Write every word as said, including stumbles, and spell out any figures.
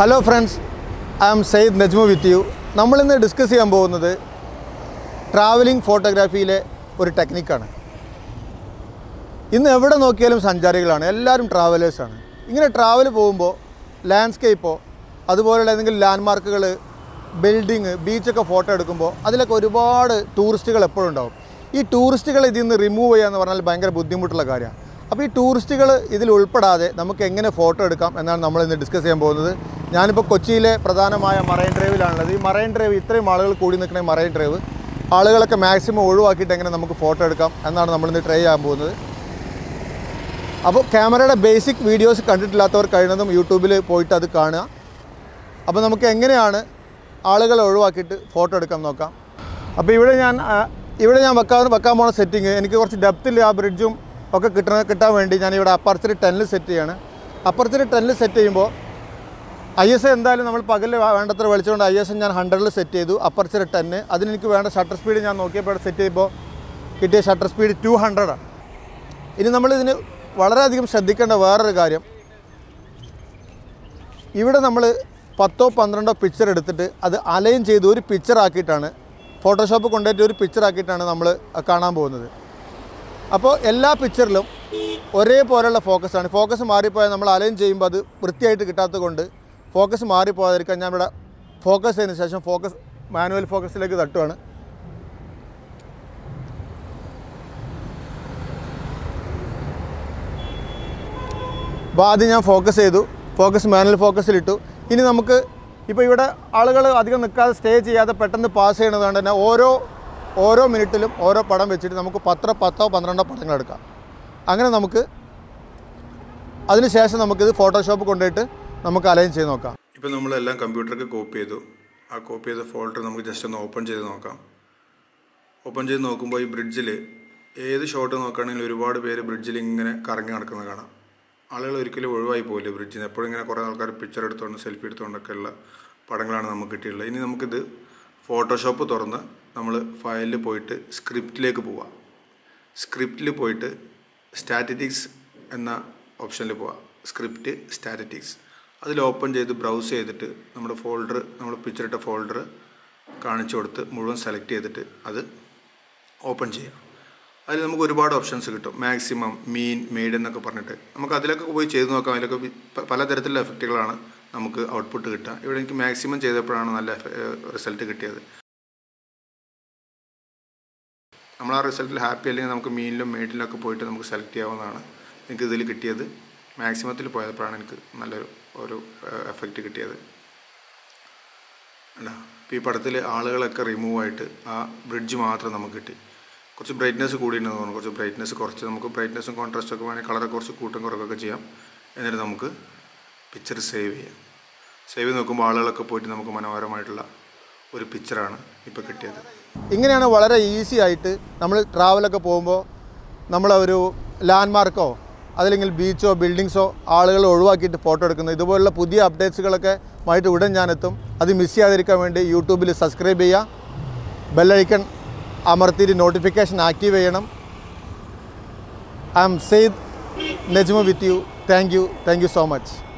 Hello friends, I am Said Najmu with you. നമ്മൾ ഇന്ന് discuss ചെയ്യാൻ പോകുന്നത് ട്രാവലിംഗ് ഫോട്ടോഗ്രാഫിയിലെ ഒരു ടെക്നിക്കാണ്. ഇന്ന് എവിടെ നോക്കിയാലും സഞ്ചാരികളാണ്, എല്ലാവരും ട്രാവലേഴ്സാണ്. ഇങ്ങനെ ട്രാവൽ പോകുമ്പോൾ ലാൻഡ്സ്കേപ്പോ അതുപോലുള്ള ഏതെങ്കിലും ലാൻഡ്മാർക്കുകൾ, ബിൽഡിങ്, ബീച്ചൊക്കെ ഫോട്ടോ എടുക്കുമ്പോൾ അതിലൊക്കെ ഒരുപാട് ടൂറിസ്റ്റുകൾ എപ്പോഴും ഉണ്ടാവും. ഈ ടൂറിസ്റ്റുകൾ ഇതിൽ നിന്ന് റിമൂവ് ചെയ്യുക എന്ന് പറഞ്ഞാൽ ഭയങ്കര ബുദ്ധിമുട്ടുള്ള കാര്യമാണ്. അപ്പോൾ ഈ ടൂറിസ്റ്റുകൾ ഇതിൽ ഉൾപ്പെടാതെ നമുക്ക് എങ്ങനെ ഫോട്ടോ എടുക്കാം എന്നാണ് നമ്മൾ ഇന്ന് ഡിസ്കസ് ചെയ്യാൻ പോകുന്നത്. ഞാനിപ്പോൾ കൊച്ചിയിലെ പ്രധാനമായ മറൈൻ ഡ്രൈവിലാണുള്ളത്. ഈ മറൈൻ ഡ്രൈവ്, ഇത്രയും ആളുകൾ കൂടി നിൽക്കുന്ന മറൈൻ ഡ്രൈവ്, ആളുകളൊക്കെ മാക്സിമം ഒഴിവാക്കിയിട്ട് എങ്ങനെ നമുക്ക് ഫോട്ടോ എടുക്കാം എന്നാണ് നമ്മളിന്ന് ട്രൈ ചെയ്യാൻ പോകുന്നത്. അപ്പോൾ ക്യാമറയുടെ ബേസിക് വീഡിയോസ് കണ്ടിട്ടില്ലാത്തവർ കഴിയുന്നതും യൂട്യൂബിൽ പോയിട്ട് അത് കാണുക. അപ്പോൾ നമുക്ക് എങ്ങനെയാണ് ആളുകളെ ഒഴിവാക്കിയിട്ട് ഫോട്ടോ എടുക്കാൻ നോക്കാം. അപ്പോൾ ഇവിടെ ഞാൻ ഇവിടെ ഞാൻ വെക്കാൻ വെക്കാൻ പോകുന്ന സെറ്റിങ്, എനിക്ക് കുറച്ച് ഡെപ്തിൽ ആ ബ്രിഡ്ജും ഒക്കെ കിട്ടണ കിട്ടാൻ വേണ്ടി ഞാനിവിടെ അപ്പർച്ചർ ടെന്നിൽ സെറ്റ് ചെയ്യാണ്. അപ്പർച്ചർ ടെന്നിൽ സെറ്റ് ചെയ്യുമ്പോൾ ഐ എസ് എന്തായാലും നമ്മൾ പകൽ വേണ്ടത്ര വിളിച്ചുകൊണ്ട് ഐ എസ് ഞാൻ ഹൺഡ്രഡിൽ സെറ്റ് ചെയ്തു. Aperture ten. അതിനെനിക്ക് വേണ്ട ഷട്ടർ സ്പീഡ് ഞാൻ നോക്കിയപ്പോൾ സെറ്റ് ചെയ്യുമ്പോൾ കിട്ടിയ ഷട്ടർ സ്പീഡ് ടു ഹൺഡ്രഡാണ്. ഇനി നമ്മളിതിന് വളരെയധികം ശ്രദ്ധിക്കേണ്ട വേറൊരു കാര്യം, ഇവിടെ നമ്മൾ പത്തോ പന്ത്രണ്ടോ പിക്ചർ എടുത്തിട്ട് അത് അലൈൻ ചെയ്ത് ഒരു പിക്ചർ ആക്കിയിട്ടാണ്, ഫോട്ടോഷോപ്പ് കൊണ്ടുപോയിട്ട് ഒരു പിക്ചർ ആക്കിയിട്ടാണ് നമ്മൾ കാണാൻ പോകുന്നത്. അപ്പോൾ എല്ലാ പിക്ചറിലും ഒരേപോലെയുള്ള ഫോക്കസാണ്. ഫോക്കസ് മാറിപ്പോയാൽ നമ്മൾ അലൈൻ ചെയ്യുമ്പോൾ അത് വൃത്തിയായിട്ട് കിട്ടാത്തത് കൊണ്ട് ഫോക്കസ് മാറിപ്പോകാതിരിക്കാൻ ഞാൻ ഇവിടെ ഫോക്കസ് ചെയ്തതിന് ശേഷം ഫോക്കസ് മാനുവൽ ഫോക്കസിലേക്ക് തട്ടുവാണ്. അപ്പോൾ ആദ്യം ഞാൻ ഫോക്കസ് ചെയ്തു, ഫോക്കസ് മാനുവൽ ഫോക്കസിലിട്ടു. ഇനി നമുക്ക് ഇപ്പോൾ ഇവിടെ ആളുകൾ അധികം നിൽക്കാതെ സ്റ്റേ ചെയ്യാതെ പെട്ടെന്ന് പാസ് ചെയ്യണത് കൊണ്ട് തന്നെ ഓരോ ഓരോ മിനിറ്റിലും ഓരോ പടം വെച്ചിട്ട് നമുക്ക് പത്തോ പത്തോ പന്ത്രണ്ടോ പടങ്ങൾ എടുക്കാം. അങ്ങനെ നമുക്ക് അതിന് ശേഷം നമുക്കിത് ഫോട്ടോഷോപ്പ് കൊണ്ടുപോയിട്ട് നമുക്ക് അലൈൻ ചെയ്ത് നോക്കാം. ഇപ്പോൾ നമ്മളെല്ലാം കമ്പ്യൂട്ടർക്ക് കോപ്പി ചെയ്തു. ആ കോപ്പി ചെയ്ത ഫോൾഡർ നമുക്ക് ജസ്റ്റ് ഒന്ന് ഓപ്പൺ ചെയ്ത് നോക്കാം. ഓപ്പൺ ചെയ്ത് നോക്കുമ്പോൾ ഈ ബ്രിഡ്ജിൽ ഏത് ഷോട്ട് നോക്കുകയാണെങ്കിലും ഒരുപാട് പേര് ബ്രിഡ്ജിൽ ഇങ്ങനെ കറങ്ങി നടക്കുന്നത് കാണാം. ആളുകൾ ഒരിക്കലും ഒഴിവായി പോയില്ല ബ്രിഡ്ജിൽ നിന്ന്. എപ്പോഴും ഇങ്ങനെ കുറേ ആൾക്കാർ പിക്ചർ എടുത്തുകൊണ്ട് സെൽഫി എടുത്തുകൊണ്ടൊക്കെ ഉള്ള പടങ്ങളാണ് നമുക്ക് കിട്ടിയിട്ടുള്ളത്. ഇനി നമുക്കിത് ഫോട്ടോഷോപ്പ് തുറന്ന് നമ്മൾ ഫയലിൽ പോയിട്ട് സ്ക്രിപ്റ്റിലേക്ക് പോവാം. സ്ക്രിപ്റ്റിൽ പോയിട്ട് സ്റ്റാറ്റിറ്റിക്സ് എന്ന ഓപ്ഷനിൽ പോവാം. സ്ക്രിപ്റ്റ് സ്റ്റാറ്റിറ്റിക്സ് അതിൽ ഓപ്പൺ ചെയ്ത് ബ്രൗസ് ചെയ്തിട്ട് നമ്മുടെ ഫോൾഡർ, നമ്മൾ പിക്ചർ ഇട്ട ഫോൾഡർ കാണിച്ചു കൊടുത്ത് മുഴുവൻ സെലക്ട് ചെയ്തിട്ട് അത് ഓപ്പൺ ചെയ്യാം. അതിൽ നമുക്ക് ഒരുപാട് ഓപ്ഷൻസ് കിട്ടും. മാക്സിമം, മീൻ, മെയ്ഡ് എന്നൊക്കെ പറഞ്ഞിട്ട് നമുക്ക് അതിലൊക്കെ പോയി ചെയ്ത് നോക്കാം. അതിലൊക്കെ പലതരത്തിലുള്ള എഫക്റ്റുകളാണ് നമുക്ക് ഔട്ട്പുട്ട് കിട്ടുക. ഇവിടെ എനിക്ക് മാക്സിമം ചെയ്തപ്പോഴാണ് നല്ല റിസൾട്ട് കിട്ടിയത്. നമ്മൾ ആ റിസൾട്ടിൽ ഹാപ്പി അല്ലെങ്കിൽ നമുക്ക് മീനിലും മെയ്ഡിലൊക്കെ പോയിട്ട് നമുക്ക് സെലക്ട് ചെയ്യാവുന്നതാണ്. എനിക്ക് ഇതിൽ കിട്ടിയത് മാക്സിമത്തിൽ പോയപ്പോഴാണ് എനിക്ക് നല്ലൊരു ഒരു എഫക്റ്റ് കിട്ടിയത്. അല്ല, ഇപ്പോൾ ഈ പടത്തിൽ ആളുകളൊക്കെ റിമൂവ് ആയിട്ട് ആ ബ്രിഡ്ജ് മാത്രം നമുക്ക് കിട്ടി. കുറച്ച് ബ്രൈറ്റ്നസ് കൂടിയിട്ടുണ്ടെന്ന് തോന്നുന്നു. കുറച്ച് ബ്രൈറ്റ്നസ് കുറച്ച് നമുക്ക് ബ്രൈറ്റ്നസും കോൺട്രാസ്റ്റും ഒക്കെ വേണമെങ്കിൽ കളറൊക്കെ കുറച്ച് കൂട്ടും കുറക്കൊക്കെ ചെയ്യാം. എന്നിട്ട് നമുക്ക് പിക്ചർ സേവ് ചെയ്യാം. സേവ് ചെയ്ത് നോക്കുമ്പോൾ ആളുകളൊക്കെ പോയിട്ട് നമുക്ക് മനോഹരമായിട്ടുള്ള ഒരു പിക്ചറാണ് ഇപ്പോൾ കിട്ടിയത്. ഇങ്ങനെയാണ് വളരെ ഈസി ആയിട്ട് നമ്മൾ ട്രാവലൊക്കെ പോകുമ്പോൾ നമ്മളൊരു ലാൻഡ്മാർക്കോ അതല്ലെങ്കിൽ ബീച്ചോ ബിൽഡിങ്സോ ആളുകൾ ഒഴിവാക്കിയിട്ട് ഫോട്ടോ എടുക്കുന്നത്. ഇതുപോലുള്ള പുതിയ അപ്ഡേറ്റ്സുകളൊക്കെ ആയിട്ട് ഉടൻ ഞാനെത്തും. അത് മിസ് ചെയ്യാതിരിക്കാൻ വേണ്ടി യൂട്യൂബിൽ സബ്സ്ക്രൈബ് ചെയ്യുക, ബെല്ലൈക്കൺ അമർത്തിയിട്ട് നോട്ടിഫിക്കേഷൻ ആക്റ്റീവ് ചെയ്യണം. I am Syed Najmu with you. Thank you thank you so much.